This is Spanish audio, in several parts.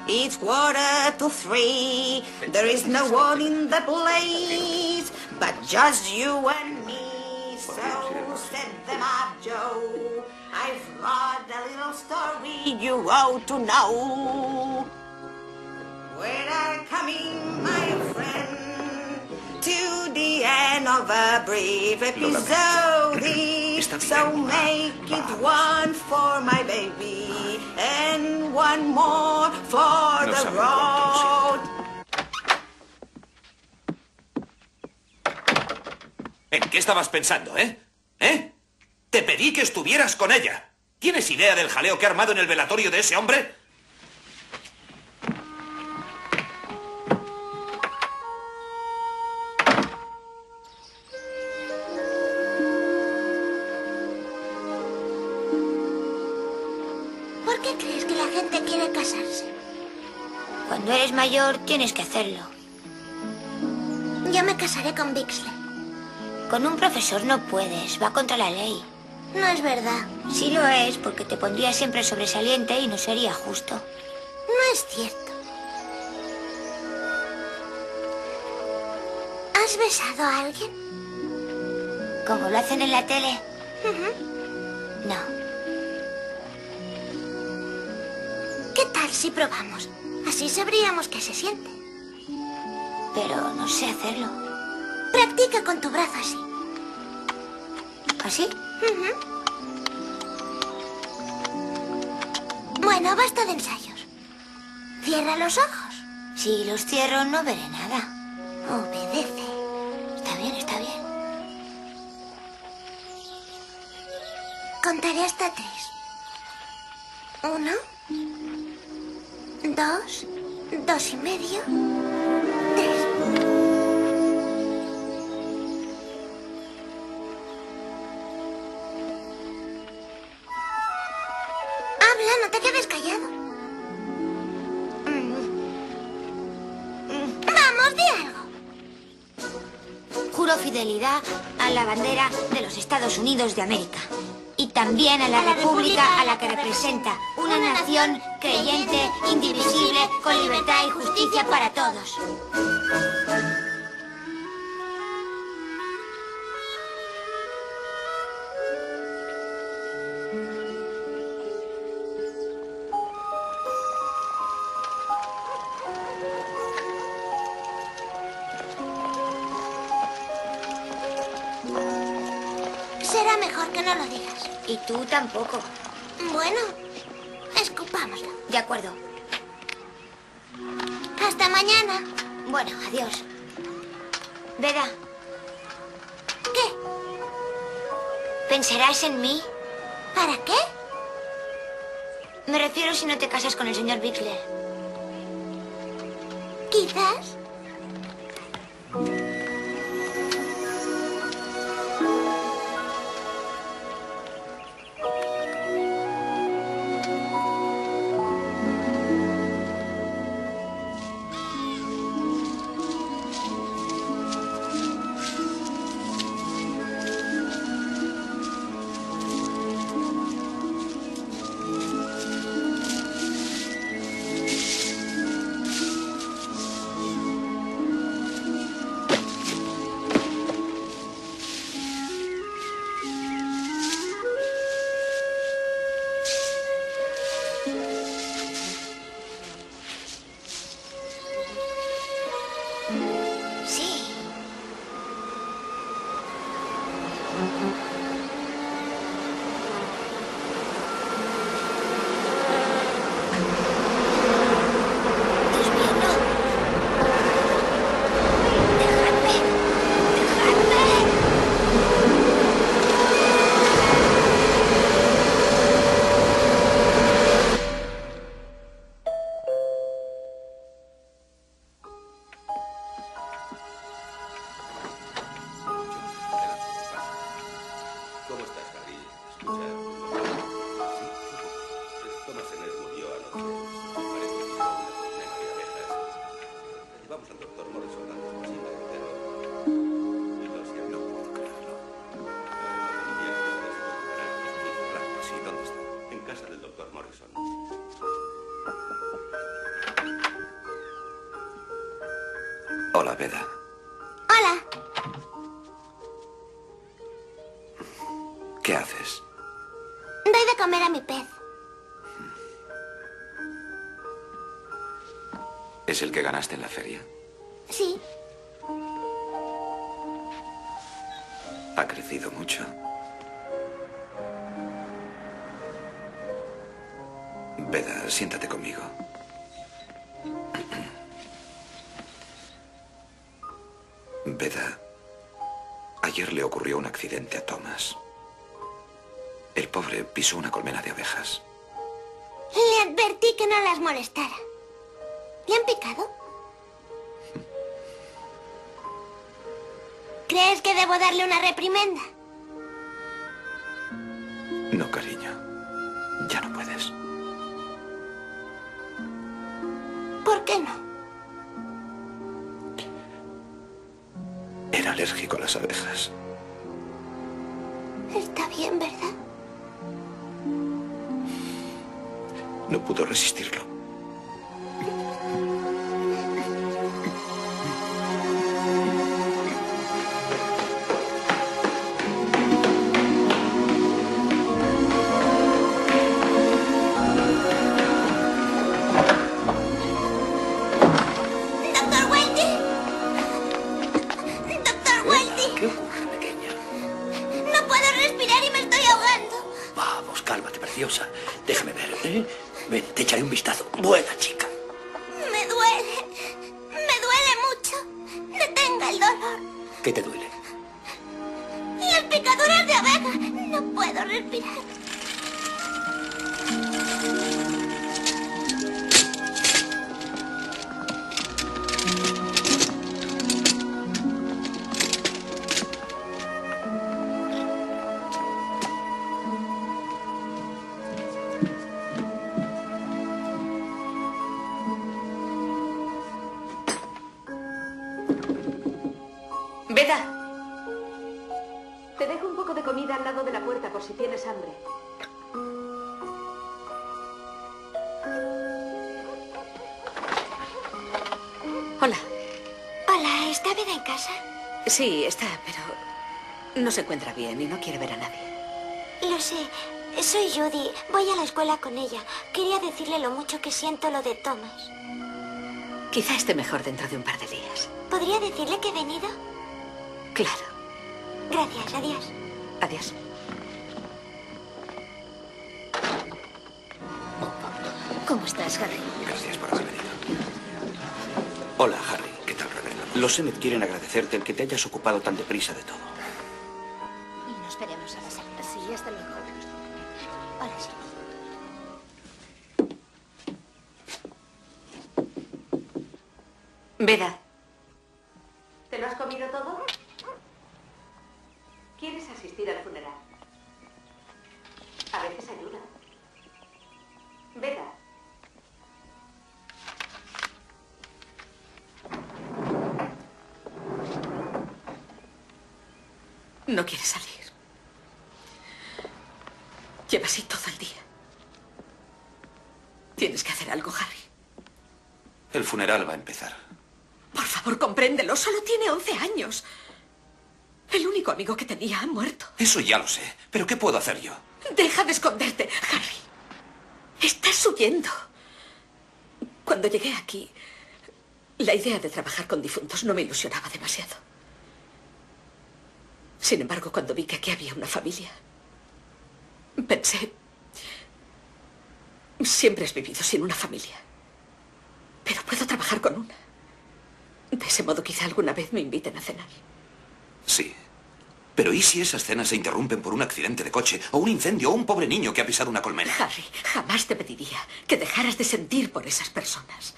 It's 2:45. There is no one in the place but just you and me. So set them up, Joe. I've got a little story you ought to know. We're coming, my friend, to the end of a brief episode. So make it one for my baby and one more for the road. ¿En qué estabas pensando, eh? ¿Eh? Te pedí que estuvieras con ella. ¿Tienes idea del jaleo que ha armado en el velatorio de ese hombre? ¿Por qué crees que la gente quiere casarse? Cuando eres mayor tienes que hacerlo. Yo me casaré con Bixley. Con un profesor no puedes, va contra la ley. No es verdad. Sí lo es, porque te pondría siempre sobresaliente y no sería justo. No es cierto. ¿Has besado a alguien? ¿Como lo hacen en la tele? No. ¿Qué tal si probamos? Así sabríamos qué se siente. Pero no sé hacerlo. Practica con tu brazo así. ¿Así? Bueno, basta de ensayos. Cierra los ojos. Si los cierro no veré nada. Obedece. Está bien, está bien. Contaré hasta 3. 1, 2, 2 y medio, 3. Habla, no te quedes callado. Vamos, di algo. Juro fidelidad a la bandera de los Estados Unidos de América. Y también a la república a la que representa. Una nación creyente, indivisible, con libertad y justicia para todos. Será mejor que no lo digas. Y tú tampoco. Bueno, escupámoslo. De acuerdo. Hasta mañana. Bueno, adiós. Veda, ¿Qué? ¿pensarás en mí? ¿Para qué? Me refiero si no te casas con el señor Bixler. Quizás. Sí. Dios mío, no. Dejadme. Dejadme. ¿Cómo estás, Harry? Escucha. Sí. Thomas Ennis murió anoche. Parece que era una colmena de abejas. La llevamos al doctor Morrison antes posible, pero... Y lo siento. No puedo creerlo. Claro, Sí, ¿dónde está? en casa del doctor Morrison. Hola, Beda. Hola. ¿Qué haces? Doy de comer a mi pez. ¿Es el que ganaste en la feria? Sí. Ha crecido mucho. Beda, siéntate conmigo. Beda, ayer le ocurrió un accidente a Thomas. El pobre pisó una colmena de abejas. Le advertí que no las molestara. ¿Le han picado? ¿Crees que debo darle una reprimenda? No, cariño. Ya no puedes. ¿Por qué no? Era alérgico a las abejas. Está bien, ¿verdad? No pudo resistirlo. ¡Doctor Welty! ¡Doctor Welty! ¿Qué ocurre, pequeña? No puedo respirar y me estoy ahogando. Vamos, cálmate, preciosa. Déjame ver, ¿eh? Ven, te echaré un vistazo. Buena chica. Me duele. Me duele mucho. Detenga el dolor. ¿Qué te duele? Las picaduras de abeja. No puedo respirar. Beda. Te dejo un poco de comida al lado de la puerta por si tienes hambre. Hola. Hola, ¿está Beda en casa? Sí, está, pero no se encuentra bien y no quiere ver a nadie. Lo sé. Soy Judy. Voy a la escuela con ella. Quería decirle lo mucho que siento lo de Thomas. Quizá esté mejor dentro de un par de días. ¿Podría decirle que he venido? Claro. Gracias, adiós. Adiós. ¿Cómo estás, Harry? Gracias por haber venido. Hola, Harry. ¿Qué tal, reverendo? Los Emmet quieren agradecerte el que te hayas ocupado tan deprisa de todo. Nos veremos a la salida. Sí, hasta luego. Hola, sí. Beda. ¿Te lo has comido todo? ¿Quieres asistir al funeral? A veces ayuda. Beda. No quiere salir. Lleva así todo el día. Tienes que hacer algo, Harry. El funeral va a empezar. Por favor, compréndelo. Solo tiene 11 años. El único amigo que tenía ha muerto. Eso ya lo sé. ¿Pero qué puedo hacer yo? Deja de esconderte, Harry. Estás huyendo. Cuando llegué aquí, la idea de trabajar con difuntos no me ilusionaba demasiado. Sin embargo, cuando vi que aquí había una familia, pensé, siempre has vivido sin una familia, pero puedo trabajar con una. De ese modo, quizá alguna vez me inviten a cenar. Sí. Pero ¿y si esas cenas se interrumpen por un accidente de coche, o un incendio, o un pobre niño que ha pisado una colmena? Harry, jamás te pediría que dejaras de sentir por esas personas.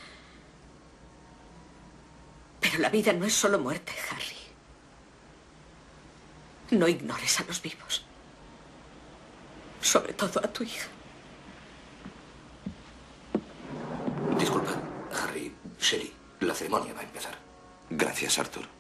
Pero la vida no es solo muerte, Harry. No ignores a los vivos. Sobre todo a tu hija. Disculpa, Harry, Shelley, la ceremonia va a empezar. Gracias, Arthur.